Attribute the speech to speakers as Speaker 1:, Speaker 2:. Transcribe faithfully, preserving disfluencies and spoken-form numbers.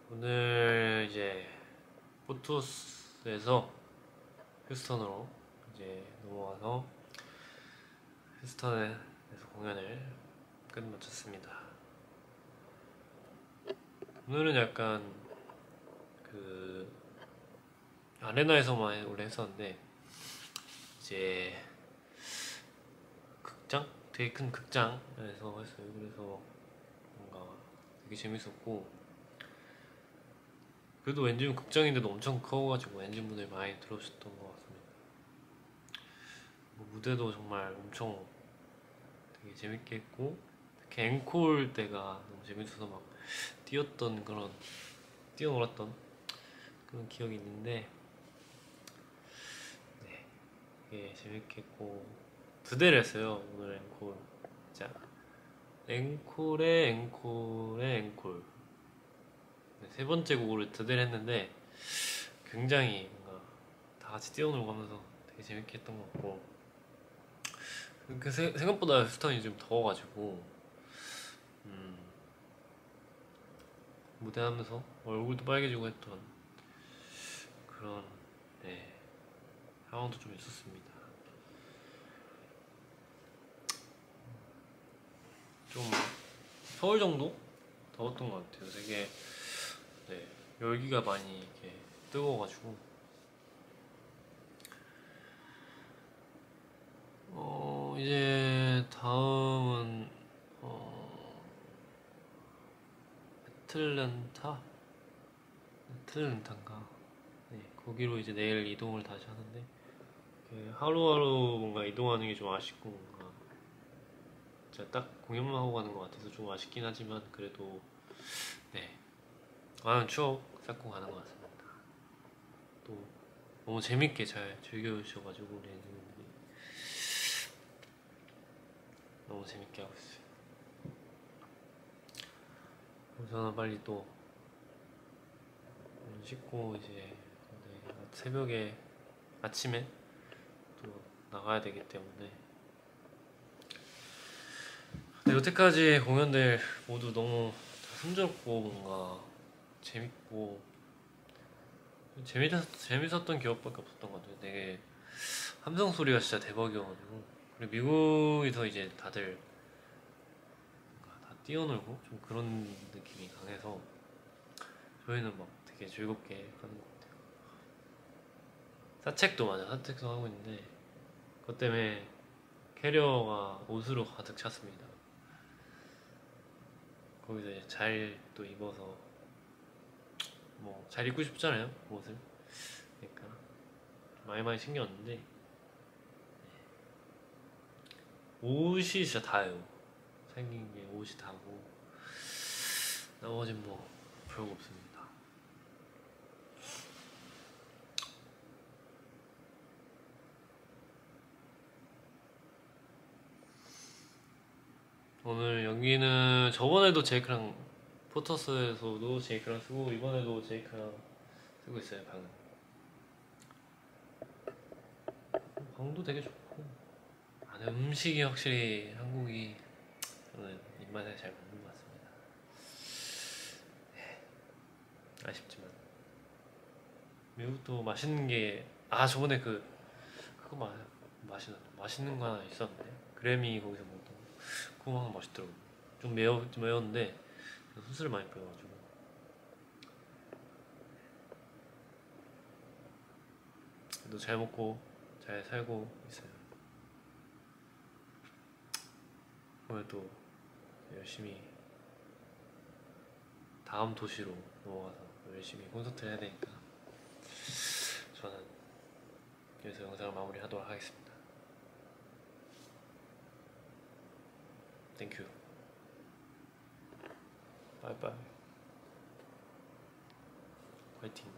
Speaker 1: 오늘 이제 포토스에서 휴스턴으로 이제 넘어와서 휴스턴에서 공연을 끝마쳤습니다. 오늘은 약간 그 아레나에서만 원래 했었는데 이제 극장? 되게 큰 극장에서 했어요. 그래서 뭔가 되게 재밌었고, 그래도 엔진 극장인데도 엄청 커가지고 엔진분들 많이 들어오셨던 것 같습니다. 뭐 무대도 정말 엄청 되게 재밌게 했고, 특히 앵콜 때가 너무 재밌어서 막 뛰었던 그런 뛰어놀았던 그런 기억이 있는데, 네, 되게 재밌게 했고 두 대를 했어요 오늘 앵콜. 자, 앵콜에 앵콜에 앵콜 네, 세 번째 곡을 두 대를 했는데 굉장히 뭔가 다 같이 뛰어놀고 하면서 되게 재밌게 했던 것 같고, 그 세- 생각보다 휴스턴이 좀 더워가지고 음, 무대하면서 얼굴도 빨개지고 했던 그런 네, 상황도 좀 있었습니다. 좀 서울 정도 더웠던 것 같아요. 되게 네, 열기가 많이 이렇게 뜨거워가지고. 어 이제 다음은 어 애틀랜타? 애틀랜타인가? 네, 거기로 이제 내일 이동을 다시 하는데, 그 하루하루 뭔가 이동하는 게 좀 아쉽고, 뭔가 진짜 딱 공연만 하고 가는 것 같아서 좀 아쉽긴 하지만 그래도 네, 많은 추억 쌓고 가는 것 같습니다. 또 너무 재밌게 잘 즐겨주셔가지고 우리 애들분들이 너무 재밌게 하고 있어요. 그래서 저는 빨리 또 씻고 이제 네, 새벽에 아침에 또 나가야 되기 때문에. 근데 여태까지 공연들 모두 너무 다 순조롭고 뭔가 재밌고 재밌었, 재밌었던 기억밖에 없었던 것 같아요. 되게 함성 소리가 진짜 대박이어가지고, 그리고 미국에서 이제 다들 뭔가 다 뛰어놀고 좀 그런 느낌이 강해서 저희는 막 되게 즐겁게 하는 것 같아요. 사책도 맞아, 사책도 하고 있는데 그것 때문에 캐리어가 옷으로 가득 찼습니다. 거기서 이제 잘 또 입어서 뭐 잘 입고 싶잖아요 옷을. 그러니까 많이 많이 챙겨왔는데 옷이 진짜 다예요. 생긴 게 옷이 다고 나머진 뭐 별거 없습니다. 오늘 여기는 저번에도 제이크랑 포터스에서도 제이크랑 쓰고 이번에도 제이크랑 쓰고 있어요 방은. 방도 되게 좋고, 아, 음식이 확실히 한국이 저는 입맛에 잘 맞는 것 같습니다. 아쉽지만 미국도 맛있는 게, 아 저번에 그 그거 마, 맛있는 맛있는 거 하나 있었는데 그래미 거기서 먹던 거, 그거 하나 맛있더라고요. 좀 매워 좀 매웠는데 소스를 많이 뿌려가지고. 그래도 잘 먹고 잘 살고 있어요. 오늘 또 열심히 다음 도시로 넘어가서 열심히 콘서트를 해야 되니까 저는 여기서 영상을 마무리하도록 하겠습니다. 땡큐. 바이바이. 화이팅.